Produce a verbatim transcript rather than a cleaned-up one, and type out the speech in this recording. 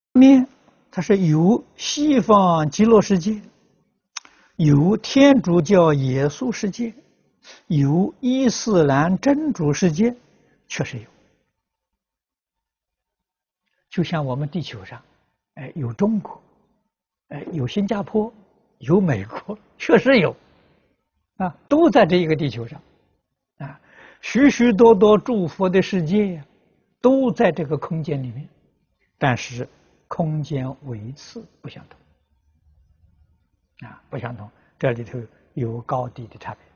面它是有西方极乐世界，有天主教耶稣世界，有伊斯兰真主世界，确实有。就像我们地球上，哎，有中国，哎，有新加坡，有美国，确实有，啊，都在这一个地球上，啊，许许多多诸佛的世界，都在这个空间里面，但是空间维次不相同，啊，不相同，这里头有高低的差别。